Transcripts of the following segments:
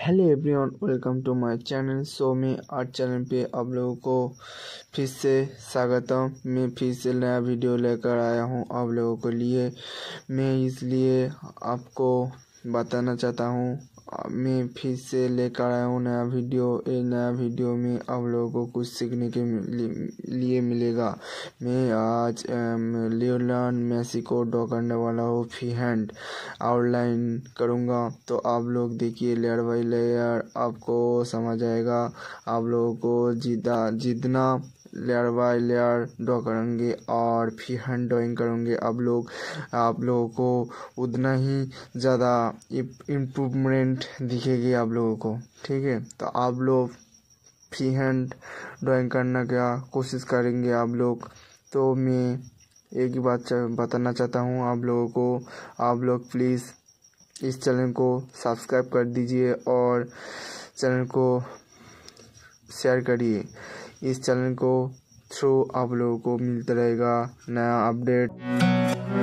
Hello everyone, welcome to my channel. So मैं art channel पे आप लोगों को फिर से स्वागतम। मैं फिर से नया वीडियो लेकर आया हूँ आप लोगों के लिए। मैं इसलिए आपको बताना चाहता हूँ, मैं फिर से लेकर आया हूँ नया वीडियो। ये नया वीडियो में आप लोगों को कुछ सीखने के लिए मिलेगा। मैं आज लियोनेल मेसी को ड्रॉ करने वाला हूँ। फ्री हैंड आउटलाइन करूँगा, तो आप लोग देखिए लेयर बाय लेयर, आपको समझ आएगा। आप लोगों को जितना लेयर बाय लेयर ड्रॉ करेंगे और फ्री हैंड ड्राइंग करेंगे आप लोगों को उतना ही ज़्यादा इम्प्रूवमेंट दिखेगी आप लोगों को। ठीक है, तो आप लोग फ्री हैंड ड्राइंग करने का कोशिश करेंगे आप लोग। तो मैं एक ही बात बताना चाहता हूँ आप लोगों को, आप लोग प्लीज़ इस चैनल को सब्सक्राइब कर दीजिए और चैनल को शेयर करिए। इस चैनल को थ्रू आप लोगों को मिलता रहेगा नया अपडेट।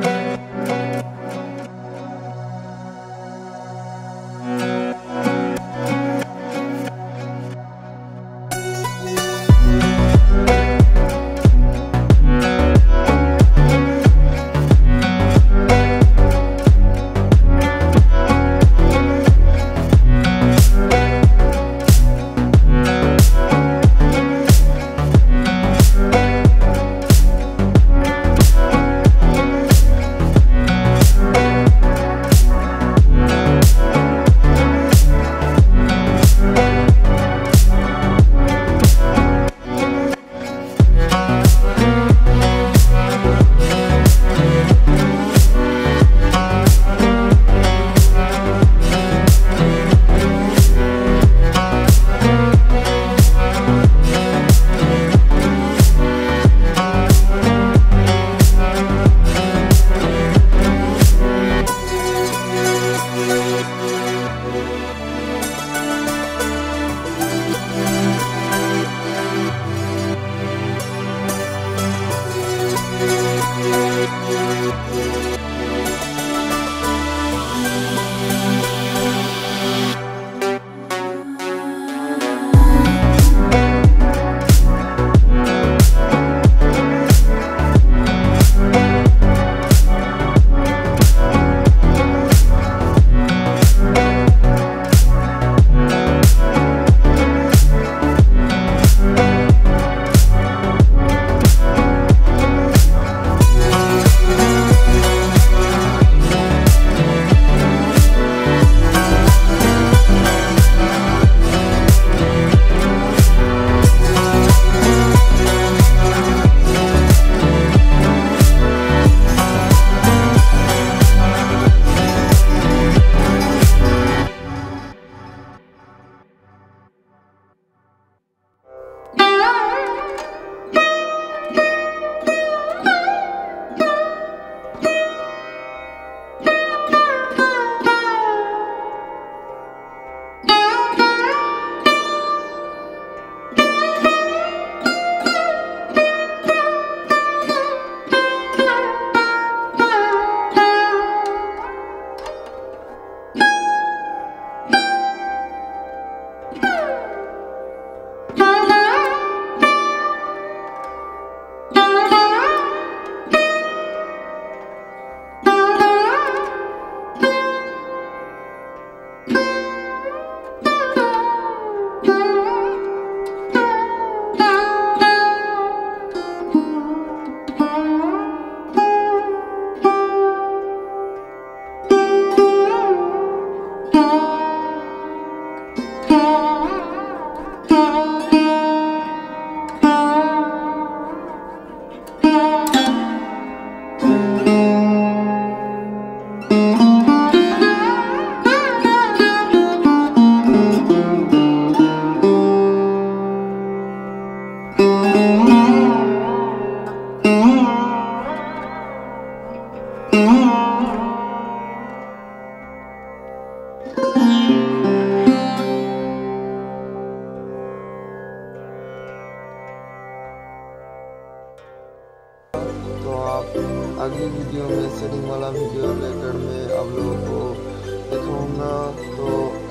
अगली वीडियो में शेडिंग वाला वीडियो लेकर मैं आप लोगों को दिखाऊंगा। तो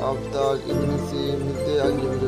अब तक इतने से मिलते अगले